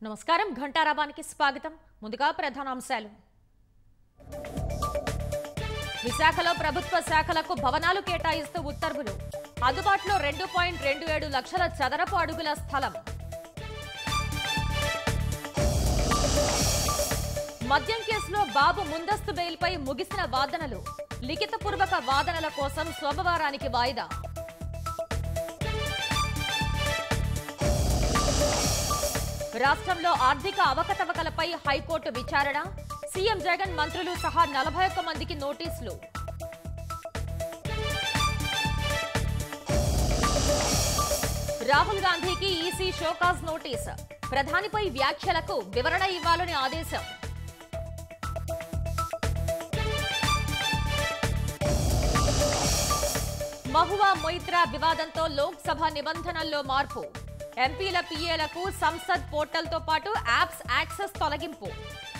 నమస్కారం ఘంటారావానికి స్వాగతం ముందుగా ప్రధానాంశాలు విశాఖలో ప్రభుత్వ శాఖలకు భవనాలు కేటాయిస్తూ ఉత్తర్వులు అందుబాటులో 2.27 లక్షల చదరపు అడుగుల స్థలం మద్యం కేసులో బాబు ముందస్తు బెయిల్పై ముగిసిన వాదనలు లిఖితపూర్వక వాదనల కోసం సోమవారానికి వాయిదా రాష్ట్రంలో ఆర్థిక అవకతవకలపై హైకోర్టు విచారణ సీఎం జగన్ మంత్రులు సహా 41 మందికి నోటీసులు రాహుల్ గాంధీకి ఈసీ షోకాజ్ నోటీస్ ప్రధానిపై వ్యాఖ్యలకు వివరణ ఇవ్వాలని ఆదేశం మహువా మొయిత్రా వివాదంతో లోక్సభ నిబంధనల్లో మార్పు ఎంపీల పీఏలకు సంసద్ పోర్టల్తో పాటు యాప్స్ యాక్సెస్ తొలగింపు